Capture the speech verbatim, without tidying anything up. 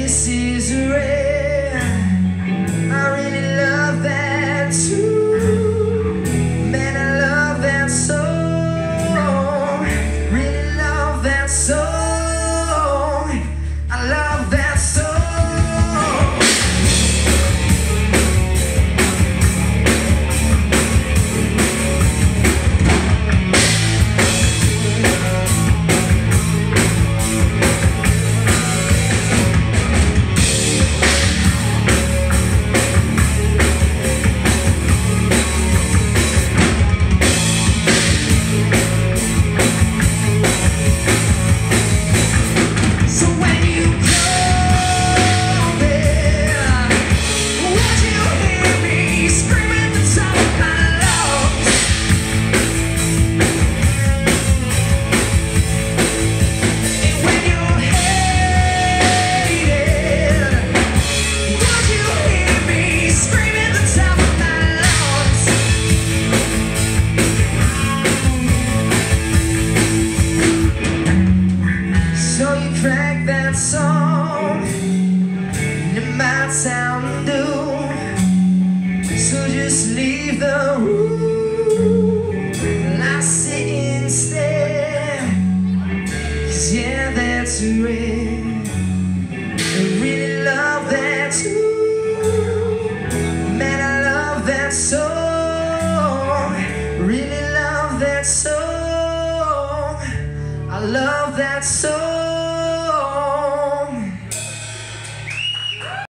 this is rare. I really love that too. Man, I love that song. Really love that song. I love that song. Crack that song, it might sound new, so just leave the room. I sit instead, 'cause yeah, that's rare. I really love that too. Man, I love that song. Really love that song. I love that song.